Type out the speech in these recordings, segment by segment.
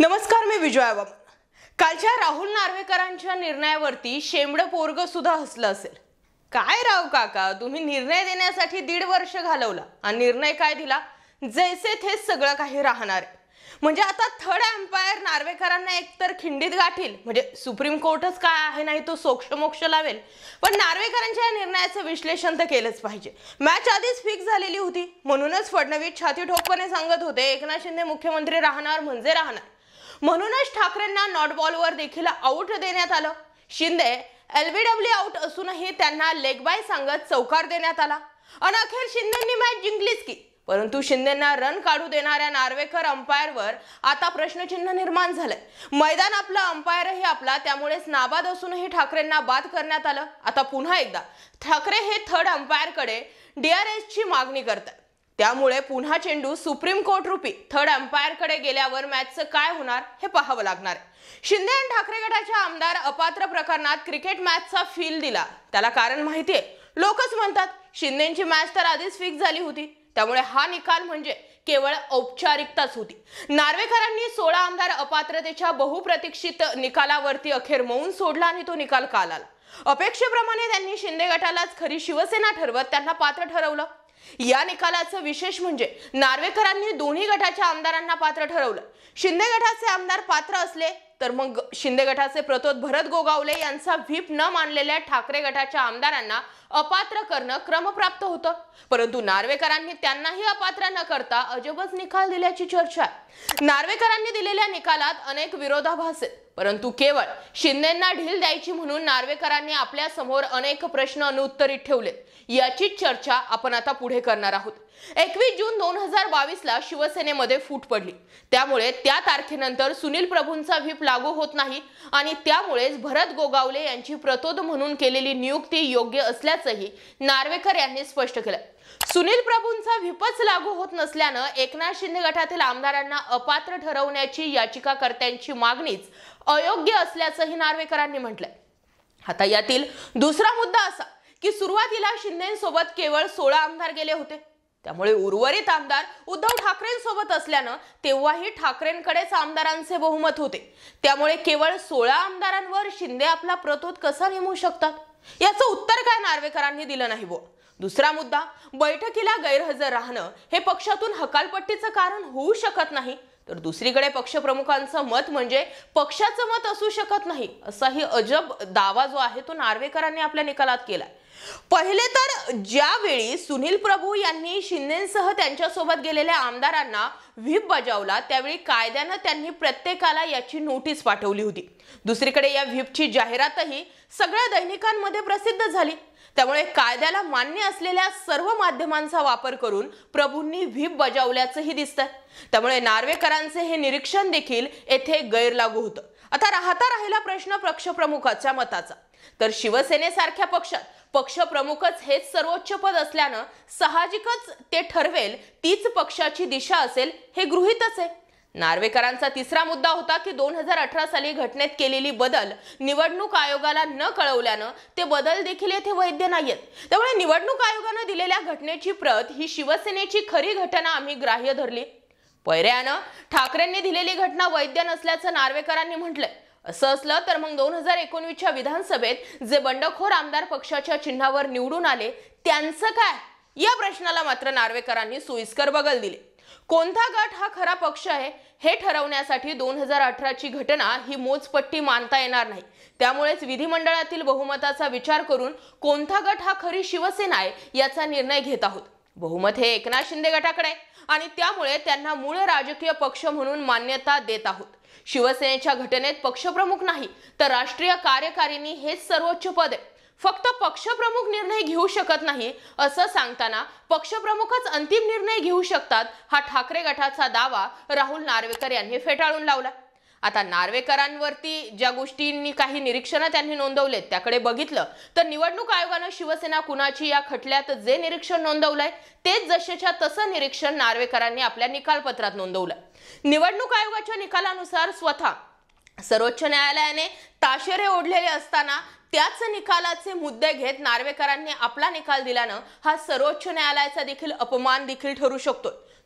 नमस्कार, मी विजया बाबा। कालच्या राहुल नार्वेकरांच्या निर्णयावरती शेंबडं पोरग सुद्धा हसलं असेल। काय राव काका, तुम्ही निर्णय देण्यासाठी 1.5 वर्ष घालवला आणि निर्णय काय दिला? जैसे थे सगळं काही राहणार आहे। म्हणजे आता थर्ड एम्पायर नार्वेकरांना एकतर खिंडीत गाठील, म्हणजे सुप्रीम कोर्टच काय आहे नाही तो सोक्षमोक्ष लावेल। पण नार्वेकरांच्या निर्णयाचं विश्लेषण तर केलंच पाहिजे। मॅच आधीच फिक्स झालेली होती, म्हणूनच फडणवीस छाती ठोकपणे सांगत होते एकनाथ शिंदे मुख्यमंत्री राहणार म्हणजे राहणार। म्हणूनच ठाकरेंना नॉट बॉलवर देखील आउट देण्यात आलं। शिंदे एलबीडब्ल्यू आउट असूनही त्यांना लेग बाय सांगत चौकार देण्यात आला आणि अखेर शिंदेंनी मॅच जिंकलीच की। परंतु शिंदेंना रन काढू देणाऱ्या नार्वेकर अंपायरवर आता प्रश्नचिन्ह निर्माण झालंय। मैदान आपलं, अंपायरही आपला, त्यामुळेच नाबाद असूनही ठाकरेंना बाद करण्यात आलं। आता पुन्हा एकदा ठाकरे हे थर्ड अंपायरकडे डीआरएसची मागणी करतात। त्यामुळे पुन्हा चेंडू सुप्रीम कोर्ट रूपी थर्ड अंपायरकडे गेल्यावर मॅचचं काय होणार हे पाहावं लागणार आहे। शिंदे आणि ठाकरे गटाच्या आमदार अपात्र प्रकरणात क्रिकेट मॅचचा फील दिला, त्याला कारण माहितीये। लोकच म्हणतात शिंदेंची मॅच तर आधीच फिक्स झाली होती, त्यामुळे हा निकाल म्हणजे केवळ औपचारिकताच होती। नार्वेकरांनी 16 आमदार अपात्रतेच्या बहुप्रतीक्षित निकालावरती अखेर मौन सोडला आणि तो निकाल काल आला। अपेक्षेप्रमाणे त्यांनी शिंदे गटालाच खरी शिवसेना ठरवत त्यांना पात्र ठरवलं। या निकालाचं विशेष म्हणजे नार्वेकरांनी दोन्ही गटाच्या आमदारांना पात्र ठरवलं। शिंदे गटाचे आमदार पात्र असले तर मग शिंदे गटाचे प्रतोद भरत गोगावले यांचा व्हीप न मानलेल्या ठाकरे गटाच्या आमदारांना अपात्र करणं क्रमप्राप्त होतं। परंतु नार्वेकरांनी त्यांनाही अपात्र न करता अजबच निकाल दिल्याची चर्चा आहे। नार्वेकरांनी दिलेल्या निकालात अनेक विरोधाभास आहेत, परंतु केवळ शिंदेंना ढील द्यायची म्हणून नार्वेकरांनी आपल्या समोर अनेक प्रश्न अनुत्तरित ठेवलेत। याचीच चर्चा आपण आता पुढे करणार आहोत। 21 जून 2022 ला शिवसेनेमध्ये फूट पडली, त्यामुळे त्या तारखेनंतर सुनील प्रभूंचा व्हीप लागू होत नाही आणि त्यामुळेच भरत गोगावले यांची प्रतोद म्हणून केलेली नियुक्ती योग्य असल्याचंही नार्वेकर यांनी स्पष्ट केलं। सुनील प्रभूंचा व्हीपच लागू होत नसल्यानं एकनाथ शिंदे गटातील आमदारांना अपात्र ठरवण्याची याचिकाकर्त्यांची मागणीच अयोग्य असल्याचंही नार्वेकरांनी म्हटलंय। आता यातील दुसरा मुद्दा असा की सुरुवातीला शिंदेंसोबत केवळ 16 आमदार गेले होते, त्यामुळे उर्वरित आमदार उद्धव ठाकरेंसोबत असल्यानं तेव्हाही ठाकरेंकडेच आमदारांचे बहुमत होते। त्यामुळे केवळ 16 आमदारांवर शिंदे आपला प्रतोद कसा नेमू शकतात, याचं उत्तर काय नार्वेकरांनी दिलं नाही। दुसरा मुद्दा, बैठकीला गैरहजर राहणं हे पक्षातून हकालपट्टीचं कारण होऊ शकत नाही, तर दुसरीकडे पक्षप्रमुखांचं मत म्हणजे पक्षाचं मत असू शकत नाही, असाही अजब दावा जो आहे तो नार्वेकरांनी आपल्या निकालात केलाय। पहिले तर ज्यावेळी सुनील प्रभू यांनी शिंदेंसह त्यांच्यासोबत गेलेल्या आमदारांना व्हीप बजावला, त्यावेळी कायद्यानं त्यांनी प्रत्येकाला याची नोटीस पाठवली होती। दुसरीकडे या व्हीपची जाहिरातही सगळ्या दैनिकांमध्ये प्रसिद्ध झाली, त्यामुळे कायद्याला मान्य असलेल्या सर्व माध्यमांचा वापर करून प्रभूंनी व्हीप बजावल्याचंही दिसतंय। त्यामुळे नार्वेकरांचे हे निरीक्षण देखील येथे गैरलागू होतं। आता राहिला प्रश्न पक्षप्रमुखाच्या मताचा, तर शिवसेनेसारख्या पक्षात पक्षप्रमुखच हेच सर्वोच्च पद असल्यानं साहजिकच ते ठरवेल तीच पक्षाची दिशा असेल हे गृहीतच आहे। नार्वेकरांचा तिसरा मुद्दा होता की 2018 साली घटनेत केलेली बदल निवडणूक आयोगाला न कळवल्यानं ते बदल देखील येथे वैध नाहीयेत। त्यामुळे निवडणूक आयोगानं दिलेल्या घटनेची प्रत ही शिवसेनेची खरी घटना आम्ही ग्राह्य धरली। पर्यायानं ठाकरेंनी दिलेली घटना वैध नसल्याचं नार्वेकरांनी म्हटलंय। असं असलं तर मग 2019च्या विधानसभेत जे बंडखोर आमदार पक्षाच्या चिन्हावर निवडून आले त्यांचं काय, या प्रश्नाला मात्र नार्वेकरांनी सोयीस्कर बगल दिले। कोणता गट हा खरा पक्ष आहे हे ठरवण्यासाठी 2018ची घटना ही मोजपट्टी मानता येणार नाही। त्यामुळेच विधिमंडळातील बहुमताचा विचार करून कोणता गट हा खरी शिवसेना आहे याचा निर्णय घेत आहोत। बहुमत हे एकनाथ शिंदे गटाकडे आणि त्यामुळे त्यांना मूळ राजकीय पक्ष म्हणून मान्यता देत आहोत। शिवसेनेच्या घटनेत पक्षप्रमुख नाही तर राष्ट्रीय कार्यकारिणी हेच सर्वोच्च पद आहे। फक्त पक्षप्रमुख निर्णय घेऊ शकत नाही असं सांगताना पक्षप्रमुखच अंतिम निर्णय घेऊ शकतात हा ठाकरे गटाचा दावा राहुल नार्वेकर यांनी फेटाळून लावला। आता नार्वेकरांवरती ज्या गोष्टींनी काही निरीक्षणं त्यांनी नोंदवलेत त्याकडे बघितलं तर निवडणूक आयोगानं शिवसेना कुणाची या खटल्यात जे निरीक्षण नोंदवलंय तेच जसेच्या तसं निरीक्षण नार्वेकरांनी आपल्या निकालपत्रात नोंदवलं। निवडणूक आयोगाच्या निकालानुसार स्वतः सर्वोच्च न्यायालयाने ताशेरे ओढलेले असताना त्याच निकालाचे मुद्दे घेत नार्वेकरांनी आपला निकाल दिल्यानं हा सर्वोच्च न्यायालयाचा देखील अपमान देखील ठरू शकतो।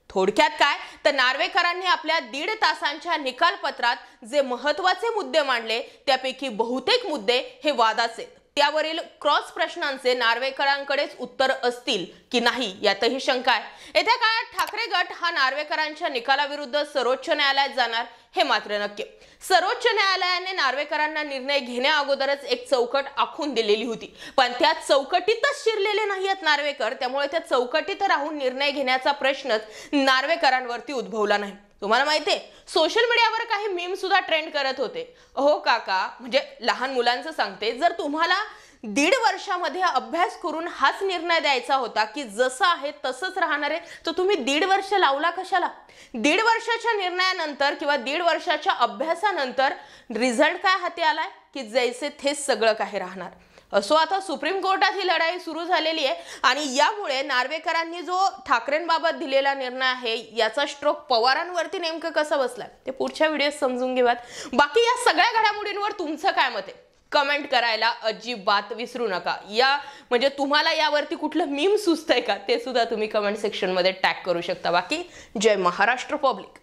थोडक्यात काय तर नार्वेकरांनी आपल्या 1.5 तासांच्या निकालपत्रात जे महत्त्वाचे मुद्दे मांडले त्यापैकी बहुतेक मुद्दे हे वादाचे. त्यावरील क्रॉस प्रश्नांचे नार्वेकरांकडेच उत्तर असतील की नाही यातही शंका आहे. येत्या काळात ठाकरे गट हा नार्वेकरांच्या निकालाविरुद्ध सर्वोच्च न्यायालयात जाणार हे मात्र नक्की. सर्वोच्च न्यायालयाने नार्वेकरांना निर्णय घेण्याअगोदरच एक चौकट आखून दिलेली होती, पण त्या चौकटीतच शिरलेले नाहीत नार्वेकर. त्यामुळे त्या चौकटीत राहून निर्णय घेण्याचा प्रश्नच नार्वेकरांवरती उद्भवला नाही. तुम्हाला माहितीये सोशल मीडियावर काही मीम सुद्धा ट्रेंड करत होते. हो काका, म्हणजे लहान मुलांचं सांगते, जर तुम्हाला 1.5 वर्षामध्ये अभ्यास करून हाच निर्णय द्यायचा होता की जसं आहे तसंच राहणार आहे, तर तुम्ही 1.5 वर्ष लावला कशाला? 1.5 वर्षाच्या निर्णयानंतर किंवा 1.5 वर्षाच्या अभ्यासानंतर रिझल्ट काय हाती आलाय की जैसे थेच सगळं काही राहणार. असो, आता सुप्रीम कोर्टात ही लढाई सुरू झालेली आहे आणि यामुळे नार्वेकरांनी जो ठाकरेंबाबत दिलेला निर्णय आहे याचा स्ट्रोक पवारांवरती नेमकं कसा बसलाय ते पुढच्या व्हिडिओत समजून घेऊयात. बाकी या सगळ्या घडामोडींवर तुमचं काय मत आहे कमेंट करायला अजिबात विसरू नका. म्हणजे तुम्हाला यावरती कुठलं मीम सुचतंय का ते सुद्धा तुम्ही कमेंट सेक्शन मध्ये टॅग करू शकता. बाकी जय महाराष्ट्र पब्लिक.